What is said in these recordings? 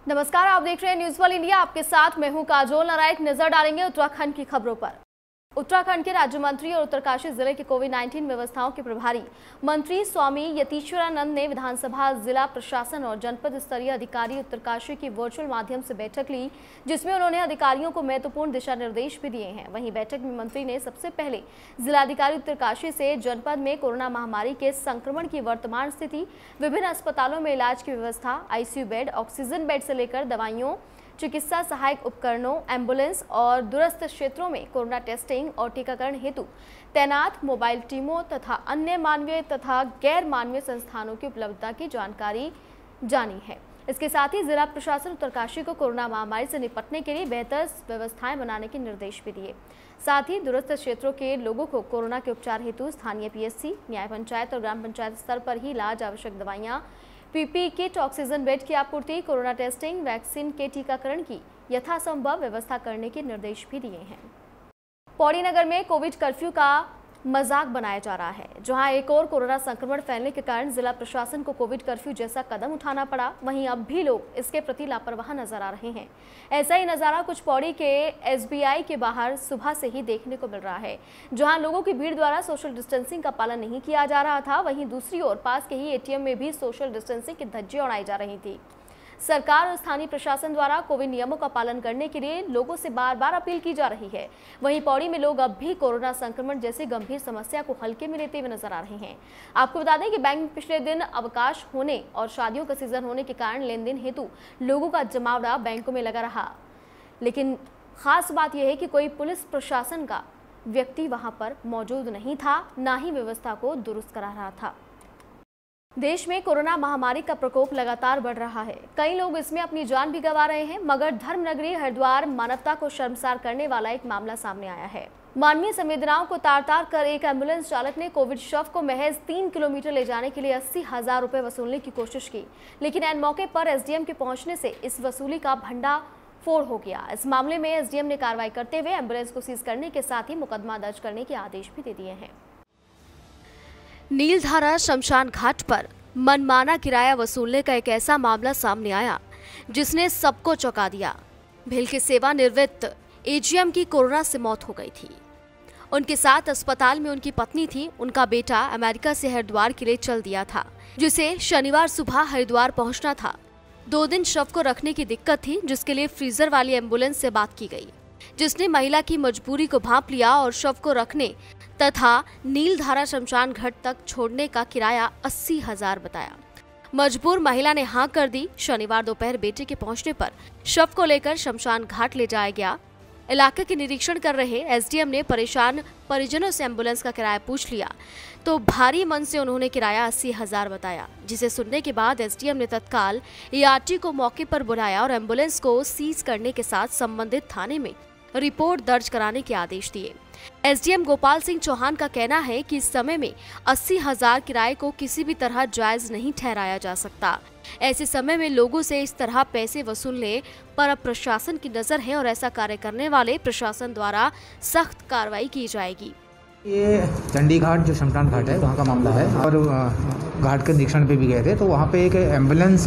नमस्कार, आप देख रहे हैं न्यूज़ वर्ल्ड इंडिया। आपके साथ मैं हूं काजोल नारायण। नजर डालेंगे उत्तराखंड की खबरों पर। उत्तराखंड के राज्य मंत्री और उत्तरकाशी जिले के कोविड-19 व्यवस्थाओं के प्रभारी मंत्री स्वामी यतीश्वरानंद ने विधानसभा, जिला प्रशासन और जनपद स्तरीय अधिकारी उत्तरकाशी की वर्चुअल माध्यम से बैठक ली, जिसमें उन्होंने अधिकारियों को महत्वपूर्ण दिशा निर्देश भी दिए हैं। वहीं बैठक में मंत्री ने सबसे पहले जिलाधिकारी उत्तरकाशी से जनपद में कोरोना महामारी के संक्रमण की वर्तमान स्थिति, विभिन्न अस्पतालों में इलाज की व्यवस्था, आईसीयू बेड, ऑक्सीजन बेड से लेकर दवाइयों, चिकित्सा सहायक उपकरणों, एम्बुलेंस और दूरस्थ क्षेत्रों में कोरोना टेस्टिंग और टीकाकरण हेतु तैनात मोबाइल टीमों तथा अन्य मानवीय तथा गैर मानवीय संस्थानों की उपलब्धता की जानकारी जानी है। इसके साथ ही जिला प्रशासन उत्तरकाशी को कोरोना महामारी से निपटने के लिए बेहतर व्यवस्थाएं बनाने के निर्देश भी दिए। साथ ही दूरस्थ क्षेत्रों के लोगों को कोरोना के उपचार हेतु स्थानीय पीएचसी, न्याय पंचायत और ग्राम पंचायत स्तर पर ही इलाज, आवश्यक दवाइयां, पीपीई किट, ऑक्सीजन बेड की आपूर्ति, कोरोना टेस्टिंग, वैक्सीन के टीकाकरण की यथासंभव व्यवस्था करने के निर्देश भी दिए हैं। पौड़ी नगर में कोविड कर्फ्यू का मजाक बनाया जा रहा है। जहां एक और कोरोना संक्रमण फैलने के कारण जिला प्रशासन को कोविड कर्फ्यू जैसा कदम उठाना पड़ा, वहीं अब भी लोग इसके प्रति लापरवाह नजर आ रहे हैं। ऐसा ही नजारा कुछ पौड़ी के एसबीआई के बाहर सुबह से ही देखने को मिल रहा है, जहां लोगों की भीड़ द्वारा सोशल डिस्टेंसिंग का पालन नहीं किया जा रहा था। वहीं दूसरी ओर पास के ही एटीएम में भी सोशल डिस्टेंसिंग की धज्जियां उड़ाई जा रही थी। सरकार और स्थानीय प्रशासन द्वारा कोविड नियमों का पालन करने के लिए लोगों से बार बार अपील की जा रही है। वहीं पौड़ी में लोग अब भी कोरोना संक्रमण जैसी गंभीर समस्या को हल्के में लेते हुए नजर आ रहे हैं। आपको बता दें कि बैंक में पिछले दिन अवकाश होने और शादियों का सीजन होने के कारण लेन देन हेतु लोगों का जमावड़ा बैंकों में लगा रहा, लेकिन खास बात यह है कि कोई पुलिस प्रशासन का व्यक्ति वहां पर मौजूद नहीं था, ना ही व्यवस्था को दुरुस्त करा रहा था। देश में कोरोना महामारी का प्रकोप लगातार बढ़ रहा है। कई लोग इसमें अपनी जान भी गंवा रहे हैं, मगर धर्मनगरी हरिद्वार मानवता को शर्मसार करने वाला एक मामला सामने आया है। मानवीय संवेदनाओं को तार-तार कर एक एम्बुलेंस चालक ने कोविड शव को महज 3 किलोमीटर ले जाने के लिए 80,000 रुपए वसूलने की कोशिश की, लेकिन ऐन मौके पर एसडीएम के पहुंचने से इस वसूली का भंडाफोड़ हो गया। इस मामले में एसडीएम ने कार्रवाई करते हुए एम्बुलेंस को सीज करने के साथ ही मुकदमा दर्ज करने के आदेश भी दे दिए हैं। नीलधारा शमशान घाट पर मनमाना किराया वसूलने का एक ऐसा मामला सामने आया जिसने सबको चौंका दिया। भिल के सेवानिवृत्त एजीएम की कोरोना से मौत हो गई थी। उनके साथ अस्पताल में उनकी पत्नी थी। उनका बेटा अमेरिका से हरिद्वार के लिए चल दिया था, जिसे शनिवार सुबह हरिद्वार पहुंचना था। 2 दिन शव को रखने की दिक्कत थी, जिसके लिए फ्रीजर वाली एम्बुलेंस से बात की गई, जिसने महिला की मजबूरी को भांप लिया और शव को रखने तथा नीलधारा शमशान घाट तक छोड़ने का किराया 80,000 बताया। मजबूर महिला ने हाँ कर दी। शनिवार दोपहर बेटे के पहुंचने पर शव को लेकर शमशान घाट ले जाया गया। इलाके के निरीक्षण कर रहे एसडीएम ने परेशान परिजनों से एम्बुलेंस का किराया पूछ लिया, तो भारी मन से उन्होंने किराया 80,000 बताया, जिसे सुनने के बाद एसडीएम ने तत्काल एआरटी को मौके पर बुलाया और एम्बुलेंस को सीज करने के साथ संबंधित थाने में रिपोर्ट दर्ज कराने के आदेश दिए। एसडीएम गोपाल सिंह चौहान का कहना है कि इस समय में 80,000 किराए को किसी भी तरह जायज नहीं ठहराया जा सकता। ऐसे समय में लोगों से इस तरह पैसे वसूलने पर अब प्रशासन की नजर है और ऐसा कार्य करने वाले प्रशासन द्वारा सख्त कार्रवाई की जाएगी। ये चंडी घाट जो शमशान घाट है वहाँ का मामला है और घाट के निरीक्षण पे भी गए थे, तो वहाँ पे एक एम्बुलेंस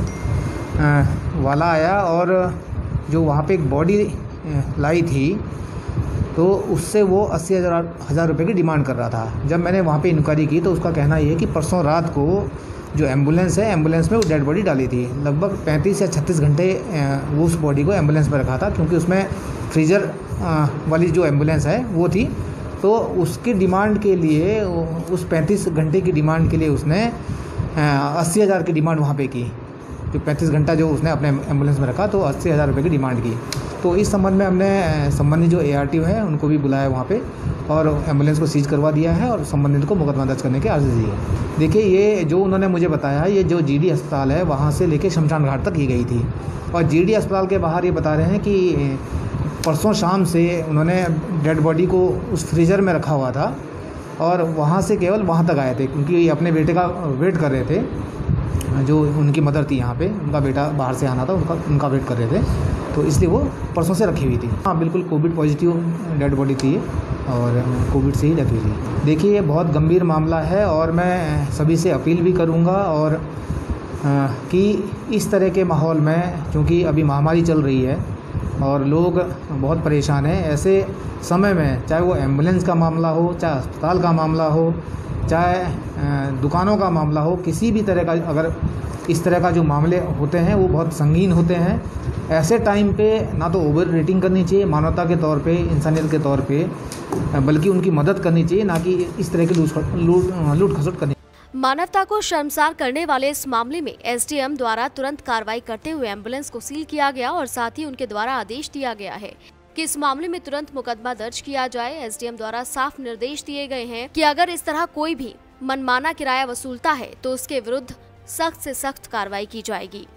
वाला आया और जो वहाँ पे एक बॉडी लाई थी, तो उससे वो 80,000 रुपये की डिमांड कर रहा था। जब मैंने वहाँ पे इंक्वायरी की तो उसका कहना ये है कि परसों रात को जो एम्बुलेंस है, एम्बुलेंस में वो डेड बॉडी डाली थी। लगभग 35 या 36 घंटे वो उस बॉडी को एम्बुलेंस में रखा था, क्योंकि उसमें फ्रीजर वाली जो एम्बुलेंस है वो थी। तो उसकी डिमांड के लिए, उस 35 घंटे की डिमांड के लिए उसने 80,000 की डिमांड वहाँ पे की। जो 35 घंटा जो उसने अपने एम्बुलेंस में रखा, तो 80,000 रुपये की डिमांड की। तो इस संबंध में हमने संबंधित जो एआरटी है उनको भी बुलाया वहाँ पे और एम्बुलेंस को सीज करवा दिया है और संबंधित को मुकदमा दर्ज करने के आदेश दिए हैं। देखिए, ये जो उन्होंने मुझे बताया है, ये जो जीडी अस्पताल है वहाँ से लेके शमशान घाट तक की गई थी। और जीडी अस्पताल के बाहर ये बता रहे हैं कि परसों शाम से उन्होंने डेड बॉडी को उस फ्रीजर में रखा हुआ था और वहाँ से केवल वहाँ तक आए थे, क्योंकि अपने बेटे का वेट कर रहे थे। जो उनकी मदर थी यहाँ पे, उनका बेटा बाहर से आना था, उनका वेट कर रहे थे, तो इसलिए वो परसों से रखी हुई थी। हाँ, बिल्कुल कोविड पॉजिटिव डेड बॉडी थी और कोविड से ही रखी हुई थी। देखिए, ये बहुत गंभीर मामला है और मैं सभी से अपील भी करूँगा और कि इस तरह के माहौल में, क्योंकि अभी महामारी चल रही है और लोग बहुत परेशान हैं, ऐसे समय में चाहे वो एम्बुलेंस का मामला हो, चाहे अस्पताल का मामला हो, चाहे दुकानों का मामला हो, किसी भी तरह का अगर इस तरह का जो मामले होते हैं वो बहुत संगीन होते हैं। ऐसे टाइम पे ना तो ओवर रेटिंग करनी चाहिए मानवता के तौर पे, इंसानियत के तौर पे, बल्कि उनकी मदद करनी चाहिए, ना कि इस तरह की लूट खसुट करनी। मानवता को शर्मसार करने वाले इस मामले में एसडीएम द्वारा तुरंत कार्रवाई करते हुए एम्बुलेंस को सील किया गया और साथ ही उनके द्वारा आदेश दिया गया है कि इस मामले में तुरंत मुकदमा दर्ज किया जाए। एसडीएम द्वारा साफ निर्देश दिए गए हैं कि अगर इस तरह कोई भी मनमाना किराया वसूलता है तो उसके विरुद्ध सख्त से सख्त कार्रवाई की जाएगी।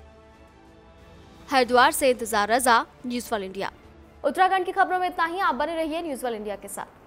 हरिद्वार से Intezar Raza, news world India. Uttarakhand की खबरों में इतना ही। आप बने रहिए न्यूज़ वर्ल्ड इंडिया के साथ।